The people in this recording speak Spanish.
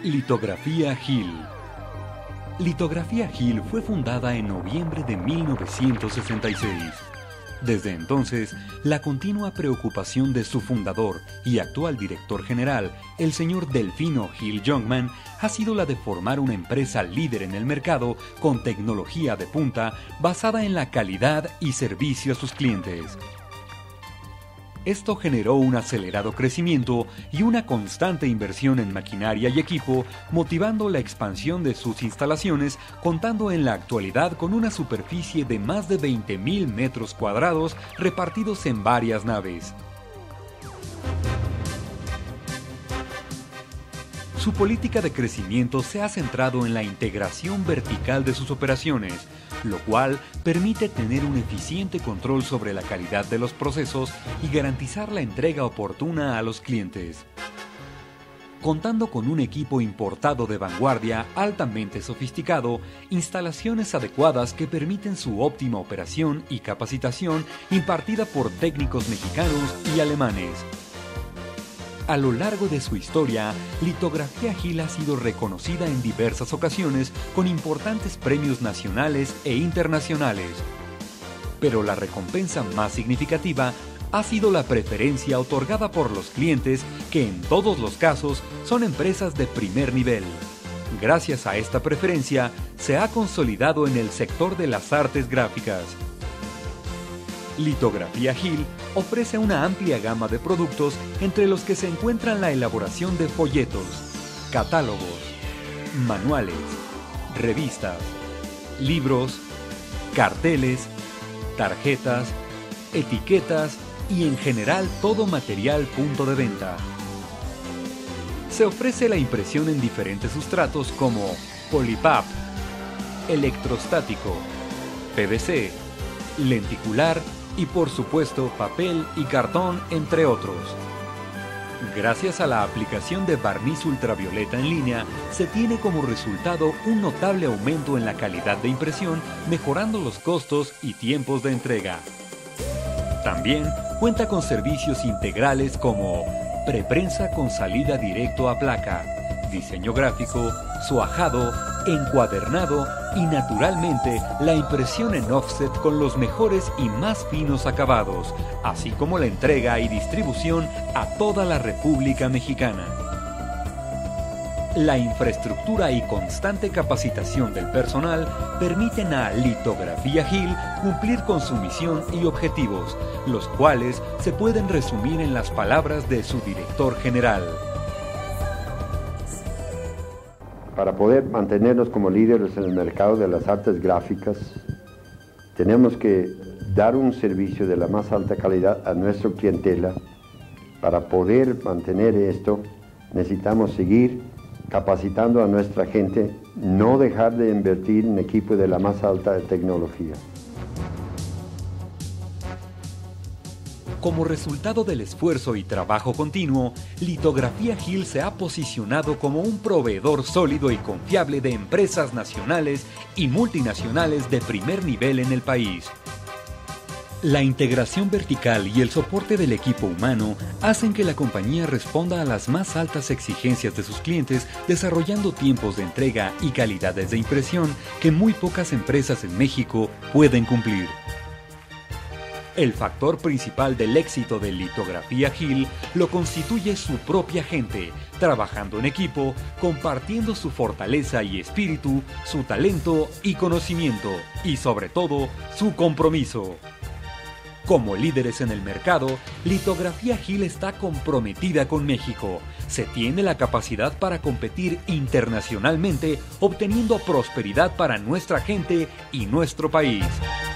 Litografía Hill. Litografía Hill fue fundada en noviembre de 1966. Desde entonces, la continua preocupación de su fundador y actual director general, el señor Delfino Hill Youngman, ha sido la de formar una empresa líder en el mercado con tecnología de punta basada en la calidad y servicio a sus clientes. Esto generó un acelerado crecimiento y una constante inversión en maquinaria y equipo, motivando la expansión de sus instalaciones, contando en la actualidad con una superficie de más de 20.000 metros cuadrados repartidos en varias naves. Su política de crecimiento se ha centrado en la integración vertical de sus operaciones, lo cual permite tener un eficiente control sobre la calidad de los procesos y garantizar la entrega oportuna a los clientes. Contando con un equipo importado de vanguardia altamente sofisticado, instalaciones adecuadas que permiten su óptima operación y capacitación impartida por técnicos mexicanos y alemanes. A lo largo de su historia, Litografía Hill ha sido reconocida en diversas ocasiones con importantes premios nacionales e internacionales. Pero la recompensa más significativa ha sido la preferencia otorgada por los clientes, que en todos los casos son empresas de primer nivel. Gracias a esta preferencia, se ha consolidado en el sector de las artes gráficas. Litografía Hill ofrece una amplia gama de productos, entre los que se encuentran la elaboración de folletos, catálogos, manuales, revistas, libros, carteles, tarjetas, etiquetas y en general todo material punto de venta. Se ofrece la impresión en diferentes sustratos como polipap, electrostático, PVC, lenticular y por supuesto papel y cartón, entre otros. Gracias a la aplicación de barniz ultravioleta en línea, se tiene como resultado un notable aumento en la calidad de impresión, mejorando los costos y tiempos de entrega. También cuenta con servicios integrales como preprensa con salida directo a placa, diseño gráfico, suajado, encuadernado y naturalmente la impresión en offset con los mejores y más finos acabados, así como la entrega y distribución a toda la República Mexicana. La infraestructura y constante capacitación del personal permiten a Litografía Hill cumplir con su misión y objetivos, los cuales se pueden resumir en las palabras de su director general. Para poder mantenernos como líderes en el mercado de las artes gráficas, tenemos que dar un servicio de la más alta calidad a nuestra clientela. Para poder mantener esto, necesitamos seguir capacitando a nuestra gente, no dejar de invertir en equipo de la más alta tecnología. Como resultado del esfuerzo y trabajo continuo, Litografía Hill se ha posicionado como un proveedor sólido y confiable de empresas nacionales y multinacionales de primer nivel en el país. La integración vertical y el soporte del equipo humano hacen que la compañía responda a las más altas exigencias de sus clientes, desarrollando tiempos de entrega y calidades de impresión que muy pocas empresas en México pueden cumplir. El factor principal del éxito de Litografía Hill lo constituye su propia gente, trabajando en equipo, compartiendo su fortaleza y espíritu, su talento y conocimiento, y sobre todo, su compromiso. Como líderes en el mercado, Litografía Hill está comprometida con México. Se tiene la capacidad para competir internacionalmente, obteniendo prosperidad para nuestra gente y nuestro país.